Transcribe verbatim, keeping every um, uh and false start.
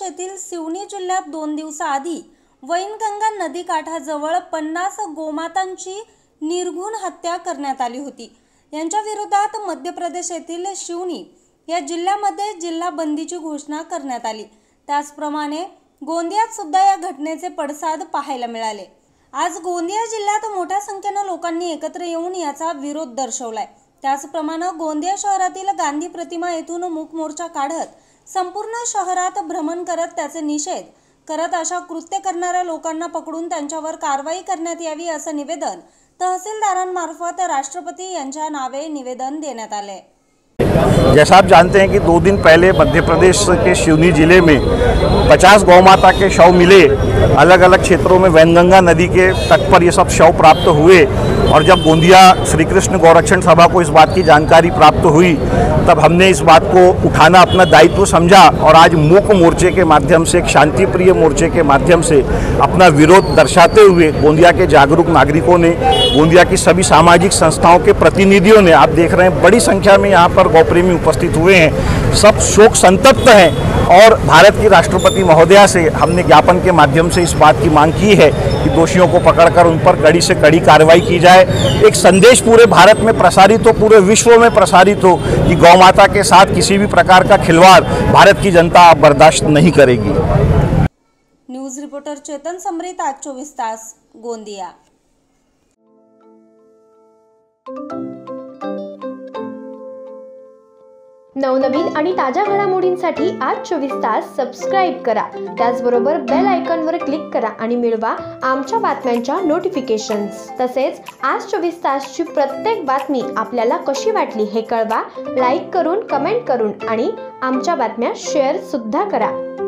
येथील शिवनी जिल्ह्यात दोन दिवसाआधी वैनगंगा नदी काठाजवळ पन्नास गोमातांची निर्घृण हत्या करण्यात आली होती। यांच्या विरोधात मध्य प्रदेश येथील शिवनी या जिल्ह्यामध्ये जिल्हा बंदीची घोषणा करण्यात आली। त्याचप्रमाणे गोंदियात सुद्धा या घटनेचे पडसाद पाहायला मिळाले। आज गोंदिया जिल्ह्यात मोठ्या संख्येने लोकांनी एकत्र येऊन याचा विरोध दर्शवलाय। त्याचप्रमाणे गोंदिया शहरातील गांधी प्रतिमा येथून मूक मोर्चा काढत संपूर्ण शहरात भ्रमण करत त्याचे निषेध करत अशा कृत्य करणाऱ्या लोकांना पकडून त्यांच्यावर कारवाई करण्यात यावी असे निवेदन तहसीलदारांमार्फत राष्ट्रपती यांच्या नावे निवेदन देण्यात आले। जैसा आप जानते हैं कि दो दिन पहले मध्य प्रदेश के शिवनी जिले में पचास गौमाता के शव मिले। अलग अलग क्षेत्रों में वैनगंगा नदी के तट पर ये सब शव प्राप्त हुए और जब गोंदिया श्री कृष्ण गौरक्षण सभा को इस बात की जानकारी प्राप्त हुई तब हमने इस बात को उठाना अपना दायित्व समझा और आज मूक मोर्चे के माध्यम से, एक शांति प्रिय मोर्चे के माध्यम से अपना विरोध दर्शाते हुए गोंदिया के जागरूक नागरिकों ने, गोंदिया की सभी सामाजिक संस्थाओं के प्रतिनिधियों ने, आप देख रहे हैं बड़ी संख्या में यहाँ पर गौप्रेमी उपस्थित हुए हैं, सब शोक संतप्त हैं। और भारत की राष्ट्रपति महोदया से हमने ज्ञापन के माध्यम से इस बात की मांग की है कि दोषियों को पकड़कर उन पर कड़ी से कड़ी कार्रवाई की जाए। एक संदेश पूरे भारत में प्रसारित हो, पूरे विश्व में प्रसारित हो कि गौमाता के साथ किसी भी प्रकार का खिलवाड़ भारत की जनता बर्दाश्त नहीं करेगी। न्यूज रिपोर्टर चेतन समरीत, आज चोवीस तास, गोंदिया। नवनवीन आणि ताज्या घडामोडींसाठी आज चोवीस तास सबस्क्राइब करा। त्याचबरोबर बेल आयकॉनवर क्लिक करा आणि मिळवा आमच्या बातम्यांच्या नोटिफिकेशन्स। तसेच आज चोवीस तासची प्रत्येक बातमी आपल्याला कशी वाटली हे कळवा, लाईक करून, कमेंट करून आणि आमच्या बातम्या शेअर सुद्धा करा।